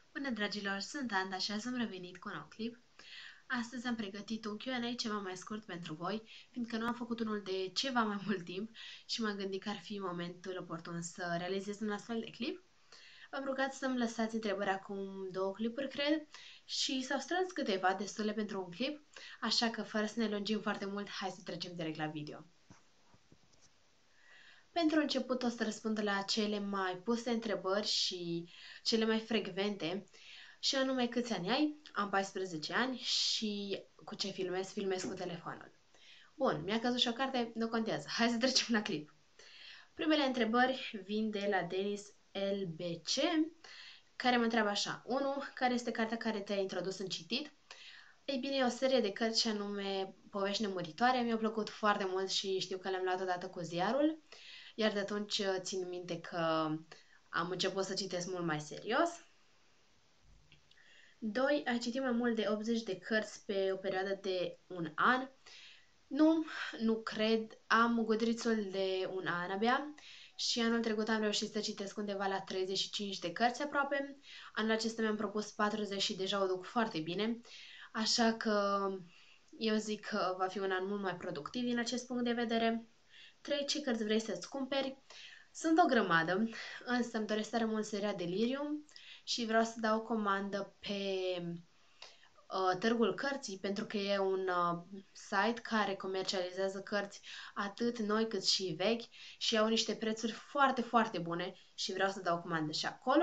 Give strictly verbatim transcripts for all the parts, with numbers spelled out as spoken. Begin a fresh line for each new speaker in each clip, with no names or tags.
Bună dragilor, sunt Anda și azi am revenit cu un nou clip. Astăzi am pregătit un Q and A ceva mai scurt pentru voi, fiindcă nu am făcut unul de ceva mai mult timp și m-am gândit că ar fi momentul oportun să realizez un astfel de clip. V-am rugat să-mi lăsați întrebări acum două clipuri, cred, și s-au strâns câteva destule pentru un clip, așa că fără să ne lungim foarte mult, hai să trecem direct la video. Pentru început o să răspund la cele mai puse întrebări și cele mai frecvente, și anume câți ani ai? Am paisprezece ani și cu ce filmez? Filmez cu telefonul. Bun, mi-a căzut și o carte, nu contează. Hai să trecem la clip. Primele întrebări vin de la Denis L B C, care mă întreabă așa. unu. Care este cartea care te-a introdus în citit? Ei bine, e o serie de cărți și anume Povești nemuritoare. Mi-a plăcut foarte mult și știu că le-am luat odată cu ziarul, iar de atunci țin minte că am început să citesc mult mai serios. doi. Ai citit mai mult de optzeci de cărți pe o perioadă de un an? Nu, nu cred. Am Goodreads-ul de un an abia și anul trecut am reușit să citesc undeva la treizeci și cinci de cărți aproape. Anul acesta mi-am propus patruzeci și deja o duc foarte bine, așa că eu zic că va fi un an mult mai productiv din acest punct de vedere. trei. Ce cărți vrei să-ți cumperi? Sunt o grămadă, însă îmi doresc tare mult seria Delirium și vreau să dau comandă pe uh, Târgul Cărții, pentru că e un uh, site care comercializează cărți atât noi cât și vechi și au niște prețuri foarte, foarte bune și vreau să dau comandă și acolo.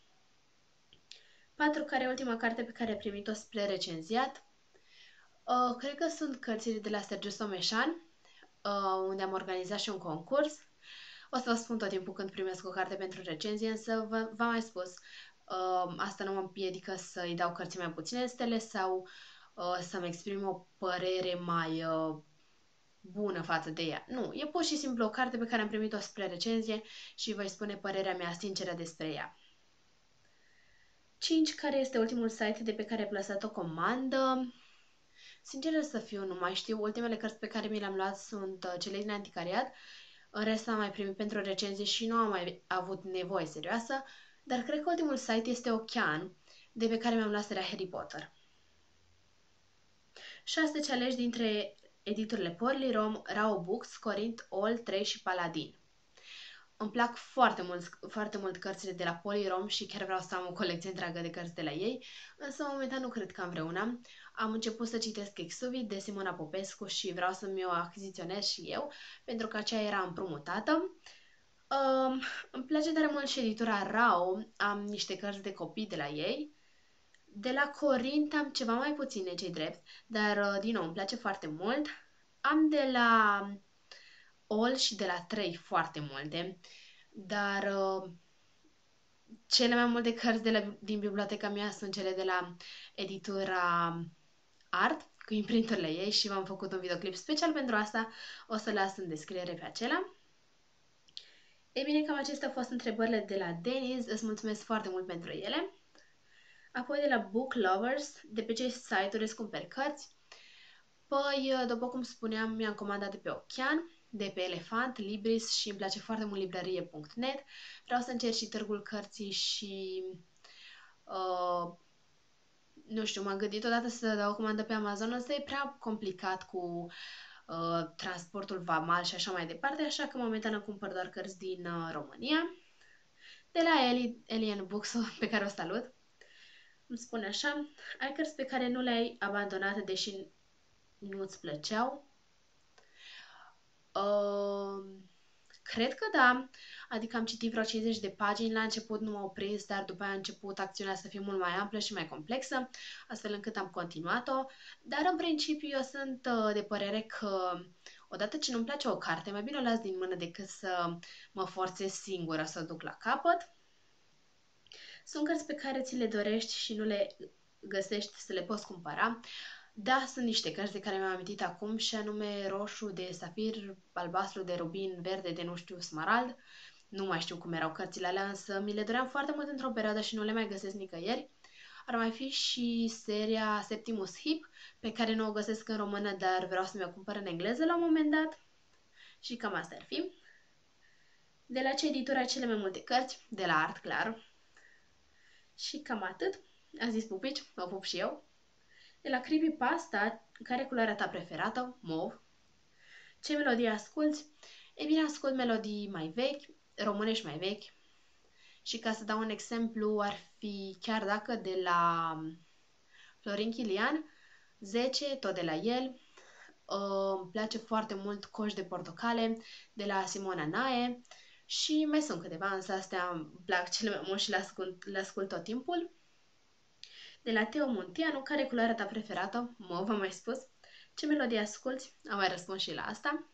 patru. Care e ultima carte pe care ai primit-o spre recenziat? Uh, cred că sunt cărțile de la Sergiu Someșan, uh, unde am organizat și un concurs. O să vă spun tot timpul când primesc o carte pentru recenzie, însă v-am mai spus, uh, asta nu mă împiedică să-i dau cărți mai puține stele sau uh, să-mi exprim o părere mai uh, bună față de ea. Nu, e pur și simplu o carte pe care am primit-o spre recenzie și voi spune părerea mea sinceră despre ea. cinci. Care este ultimul site de pe care ai plasat o comandă? Sinceră să fiu, nu mai știu. Ultimele cărți pe care mi le-am luat sunt uh, cele din anticariat. În rest am mai primit pentru recenzie și nu am mai avut nevoie serioasă, dar cred că ultimul site este Ocean, de pe care mi-am luat seria Harry Potter. șase. Ce alegi dintre editurile Porly, Rom, Rao Books, Corint, All, trei și Paladin? Îmi plac foarte mult, foarte mult cărțile de la Polyrom și chiar vreau să am o colecție întreagă de cărți de la ei, însă momentan nu cred că am vreuna. Am început să citesc Exuvit de Simona Popescu și vreau să-mi o achiziționez și eu, pentru că aceea era împrumutată. Um, îmi place tare mult și editura Rao, am niște cărți de copii de la ei. De la Corint am ceva mai puține, cei drept, dar din nou îmi place foarte mult. Am de la All și de la trei foarte multe, dar uh, cele mai multe cărți de la, din biblioteca mea sunt cele de la editura Art, cu imprinturile ei și v-am făcut un videoclip special pentru asta, o să las în descriere pe acela. Ei bine, cam acestea au fost întrebările de la Denis, îți mulțumesc foarte mult pentru ele. Apoi de la Book Lovers, de pe ce site-uri îți cumperi cărți? Păi, după cum spuneam, mi-am comandat de pe Ocean, de pe Elefant, Libris și îmi place foarte mult librărie punct net. Vreau să încerc și Târgul Cărții și uh, nu știu, m-am gândit odată să dau o comandă pe Amazon, însă e prea complicat cu uh, transportul vamal și așa mai departe, așa că momentan îmi cumpăr doar cărți din uh, România. De la Eli, Alien Books, pe care o salut, îmi spune așa: ai cărți pe care nu le-ai abandonat deși nu-ți plăceau? Uh, cred că da, adică am citit vreo cincizeci de pagini, la început nu m-au prins, dar după aia a început acțiunea să fie mult mai amplă și mai complexă, astfel încât am continuat-o, dar în principiu eu sunt uh, de părere că odată ce nu-mi place o carte, mai bine o las din mână decât să mă forțez singură să o duc la capăt. Sunt cărți pe care ți le dorești și nu le găsești să le poți cumpăra. Da, sunt niște cărți de care mi-am amintit acum și anume roșu de safir, albastru de rubin, verde de nu știu, smarald. Nu mai știu cum erau cărțile alea, însă mi le doream foarte mult într-o perioadă și nu le mai găsesc nicăieri. Ar mai fi și seria Septimus Hip, pe care nu o găsesc în română, dar vreau să mi-o cumpăr în engleză la un moment dat. Și cam asta ar fi. De la ce editură ai cele mai multe cărți? De la Art, clar. Și cam atât. A zis pupici, mă pup și eu. De la Creepypasta, care e culoarea ta preferată? Mov. Ce melodie asculti? E bine, ascult melodii mai vechi, românești mai vechi. Și ca să dau un exemplu, ar fi Chiar dacă de la Florin Chilian, zece, tot de la el. Uh, îmi place foarte mult Coș de portocale, de la Simona Nae. Și mai sunt câteva, însă astea îmi plac cele mai mult și le ascult, le ascult tot timpul. De la Teo Munteanu, care e culoarea ta preferată? Mă, v-am mai spus. Ce melodie asculti? Am mai răspuns și la asta.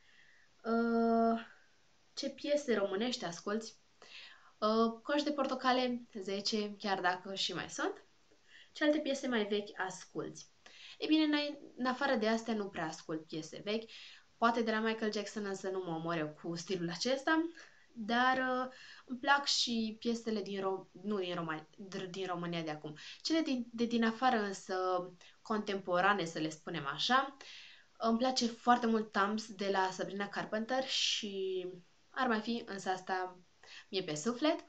Uh, ce piese românești asculti? Uh, Coș de portocale, zece, chiar dacă și mai sunt. Ce alte piese mai vechi asculti? Ei bine, în afară de astea nu prea ascult piese vechi. Poate de la Michael Jackson, însă nu mă omor eu cu stilul acesta. Dar uh, îmi plac și piesele din, Rom- nu din, România, din România de acum. Cele din, de din afară însă contemporane, să le spunem așa. Îmi place foarte mult Thumbs de la Sabrina Carpenter și ar mai fi, însă asta mie pe suflet.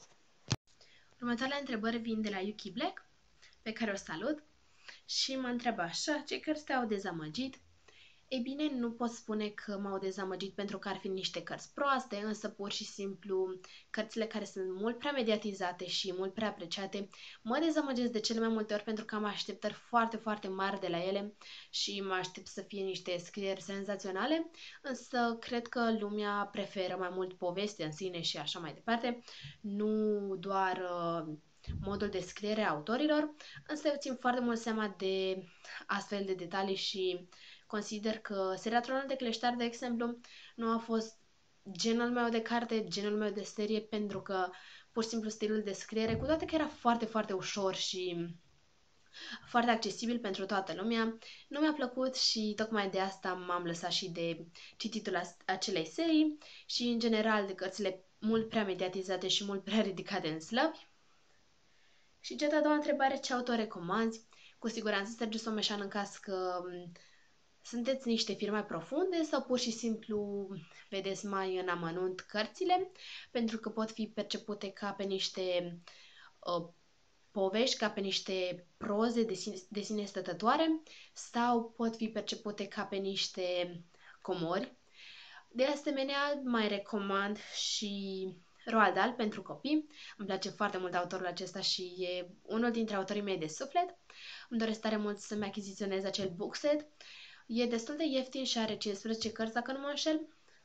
Următoarele întrebări vin de la Yuki Black, pe care o salut, și mă întreabă așa: ce cărți te-au dezamăgit? Ei bine, nu pot spune că m-au dezamăgit pentru că ar fi niște cărți proaste, însă pur și simplu cărțile care sunt mult prea mediatizate și mult prea apreciate mă dezamăgesc de cele mai multe ori pentru că am așteptări foarte, foarte mari de la ele și mă aștept să fie niște scrieri senzaționale, însă cred că lumea preferă mai mult povestea în sine și așa mai departe, nu doar uh, modul de scriere a autorilor, însă eu țin foarte mult seama de astfel de detalii și consider că Seria Tronul de Cleștar, de exemplu, nu a fost genul meu de carte, genul meu de serie, pentru că pur și simplu stilul de scriere, cu toate că era foarte, foarte ușor și foarte accesibil pentru toată lumea, nu mi-a plăcut și tocmai de asta m-am lăsat și de cititul acelei serii și, în general, de cărțile mult prea mediatizate și mult prea ridicate în slăbi. Și cea de-a doua întrebare: ce autor recomanzi? Cu siguranță Sergiu Someșan, în caz că sunteți niște firi mai profunde sau pur și simplu vedeți mai în amănunt cărțile, pentru că pot fi percepute ca pe niște uh, povești, ca pe niște proze de sine, de sine stătătoare, sau pot fi percepute ca pe niște comori. De asemenea, mai recomand și Roald Dahl pentru copii. Îmi place foarte mult autorul acesta și e unul dintre autorii mei de suflet. Îmi doresc tare mult să-mi achiziționez acel bookset. E destul de ieftin și are cincisprezece cărți, dacă nu mă înșel.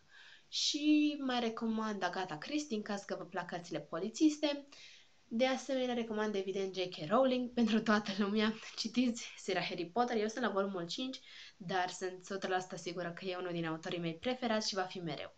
Și mai recomand Agatha Christie, în caz că vă plac cărțile polițiste. De asemenea, recomand evident J K. Rowling pentru toată lumea. Citiți seria Harry Potter, eu sunt la volumul cinci, dar sunt o sută la sută sigură că e unul din autorii mei preferați și va fi mereu.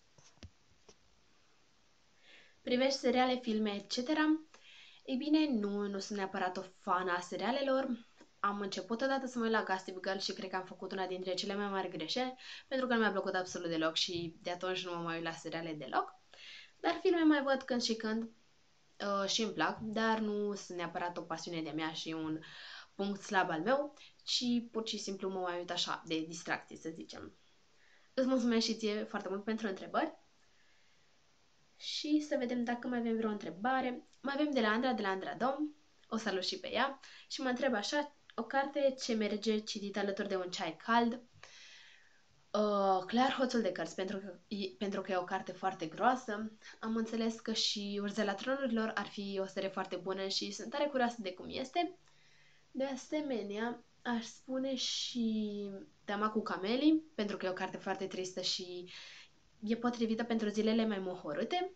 Privești seriale, filme, et cetera? Ei bine, nu, nu sunt neapărat o fană a serialelor. Am început odată să mă uit la Gossip Girl și cred că am făcut una dintre cele mai mari greșeli, pentru că nu mi-a plăcut absolut deloc și de atunci nu mă mai uit la seriale deloc. Dar filme mai văd când și când uh, și îmi plac, dar nu sunt neapărat o pasiune de-a mea și un punct slab al meu, ci pur și simplu mă mai uit așa, de distracție, să zicem. Îți mulțumesc și ție foarte mult pentru întrebări. Și să vedem dacă mai avem vreo întrebare. Mai avem de la Andra, de la Andra Dom. O salut și pe ea. Și mă întreb așa: o carte ce merge citit alături de un ceai cald? Uh, clar, Hoțul de cărți, pentru că, pentru că e o carte foarte groasă. Am înțeles că și Urzela Tronurilor ar fi o serie foarte bună și sunt tare curioasă de cum este. De asemenea, aș spune și Dama cu camelii, pentru că e o carte foarte tristă și e potrivită pentru zilele mai mohorâte.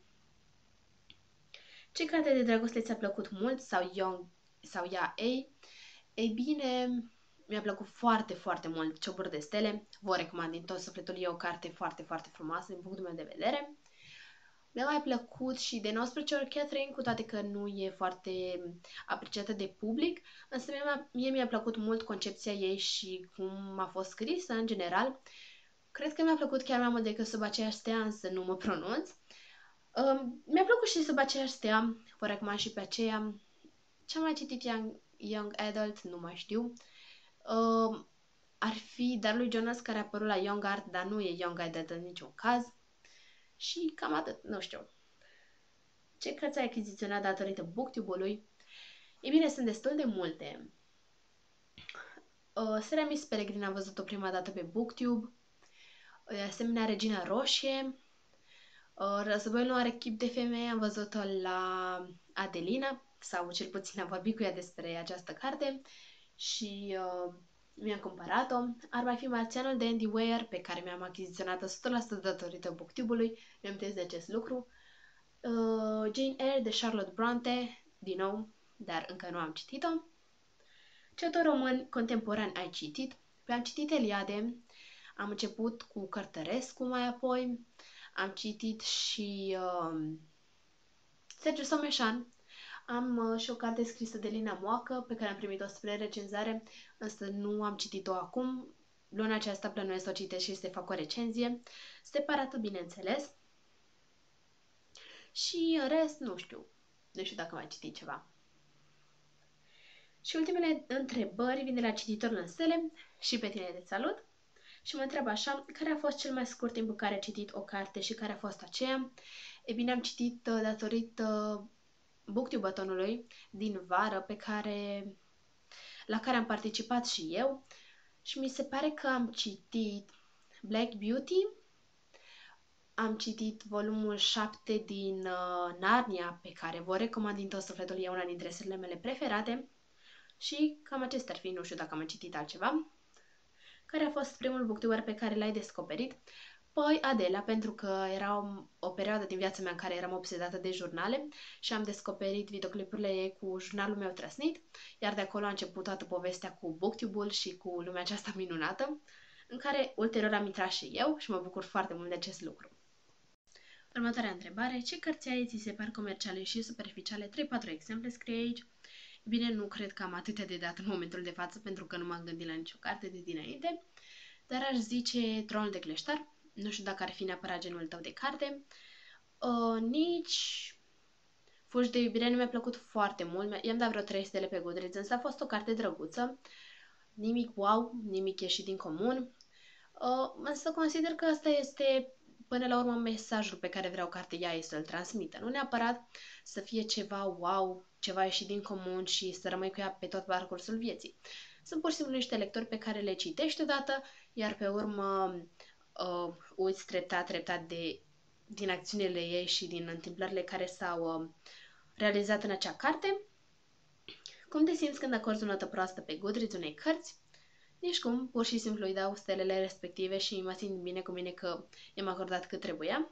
Ce carte de dragoste ți-a plăcut mult sau Young sau ea ei? Ei bine, mi-a plăcut foarte, foarte mult Cioburi de stele. Vă recomand din tot sufletul, e o carte foarte, foarte frumoasă din punctul meu de vedere. Mi-a mai plăcut și de nouăsprezece ori Catherine, cu toate că nu e foarte apreciată de public, însă mie, mie mi-a plăcut mult concepția ei și cum a fost scrisă în general. Cred că mi-a plăcut chiar mai mult decât Sub aceeași stea, însă nu mă pronunț. Um, mi-a plăcut și Sub aceeași stea, vă recomand și pe aceea. Ce am mai citit young, young Adult, nu mai știu. Um, ar fi Dar lui Jonas, care a apărut la Young Art, dar nu e Young Adult în niciun caz. Și cam atât, nu știu. Ce cărți ai achiziționat datorită BookTube-ului? E bine, sunt destul de multe. Uh, Seria Miss Peregrine am văzut-o prima dată pe BookTube. De asemenea, Regina Roșie. Uh, Războiul nu are chip de femeie, am văzut-o la Adelina, sau cel puțin am vorbit cu ea despre această carte și uh, mi-am cumpărat-o. Ar mai fi Marțianul de Andy Weir, pe care mi-am achiziționat-o o sută la sută datorită BookTube-ului, mi-am de acest lucru. Uh, Jane Eyre de Charlotte Bronte, din nou, dar încă nu am citit-o. Ce autori români contemporani ai citit? Pe am citit Eliade, am început cu Cărtărescu mai apoi, am citit și uh, Sergiu Someșan, am uh, și o carte scrisă de Lina Moacă, pe care am primit-o spre recenzare, însă nu am citit-o acum. Luna aceasta plănuiesc să o citesc și să fac o recenzie, separată, bineînțeles. Și în rest, nu știu. Nu știu dacă mai citit ceva. Și ultimele întrebări vin de la cititorul în stele și pe tine te salut. Și mă întreb așa, care a fost cel mai scurt timp în care ai citit o carte și care a fost aceea? E bine, am citit uh, datorită BookTube-ului din vară pe care, la care am participat și eu și mi se pare că am citit Black Beauty, am citit volumul șapte din uh, Narnia, pe care vă recomand din tot sufletul, e una dintre seriile mele preferate și cam acestea ar fi, nu știu dacă am mai citit altceva. Care a fost primul booktuber pe care l-ai descoperit? Păi Adela, pentru că era o, o perioadă din viața mea în care eram obsedată de jurnale și am descoperit videoclipurile ei cu jurnalul meu trăsnit, iar de acolo a început toată povestea cu BookTube-ul și cu lumea aceasta minunată, în care ulterior am intrat și eu și mă bucur foarte mult de acest lucru. Următoarea întrebare. Ce cărți ai ți se par comerciale și superficiale? trei patru exemple scrie aici. Bine, nu cred că am atâtea de dat în momentul de față, pentru că nu m-am gândit la nicio carte de dinainte, dar aș zice Tronul de Cleștar. Nu știu dacă ar fi neapărat genul tău de carte. Uh, nici Fugi de iubire nu mi-a plăcut foarte mult. I-am dat vreo trei stele pe Goodreads, însă a fost o carte drăguță. Nimic wow, nimic ieșit din comun. Uh, însă consider că asta este până la urmă mesajul pe care vreau cartea ea să-l transmită. Nu neapărat să fie ceva wow, ceva ieșit din comun și să rămâi cu ea pe tot parcursul vieții. Sunt pur și simplu niște lectori pe care le citești odată, iar pe urmă uh, uiți treptat, treptat de, din acțiunile ei și din întâmplările care s-au uh, realizat în acea carte. Cum te simți când acorzi o notă proastă pe Goodreads unei cărți? Nici cum, pur și simplu îi dau stelele respective și mă simt bine cu mine că i-am acordat cât trebuia.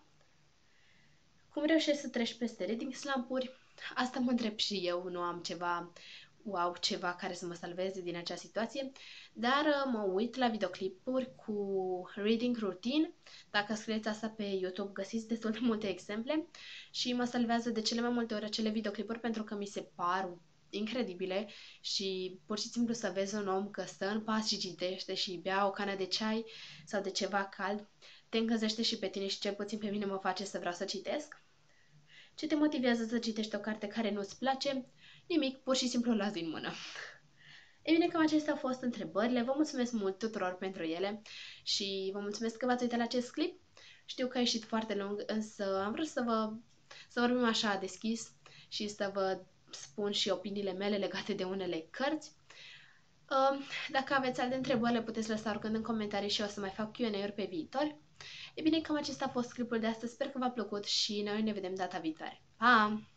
Cum reușești să treci peste reading slump-uri? Asta mă întreb și eu, nu am ceva wow, ceva care să mă salveze din acea situație, dar mă uit la videoclipuri cu reading routine. Dacă scrieți asta pe YouTube, găsiți destul de multe exemple și mă salvează de cele mai multe ori acele videoclipuri pentru că mi se par incredibile și pur și simplu să vezi un om că stă în pas și citește și bea o cană de ceai sau de ceva cald, te încălzește și pe tine și cel puțin pe mine mă face să vreau să citesc. Ce te motivează să citești o carte care nu-ți place? Nimic, pur și simplu o las din mână. Ei bine, cam acestea au fost întrebările. Vă mulțumesc mult tuturor pentru ele și vă mulțumesc că v-ați uitat la acest clip. Știu că a ieșit foarte lung, însă am vrut să vă să vorbim așa deschis și să vă spun și opiniile mele legate de unele cărți. Dacă aveți alte întrebări, le puteți lăsa oricând în comentarii și o să mai fac Q and A-uri pe viitor. E bine, cam acesta a fost clipul de astăzi. Sper că v-a plăcut și noi ne vedem data viitoare. Pa!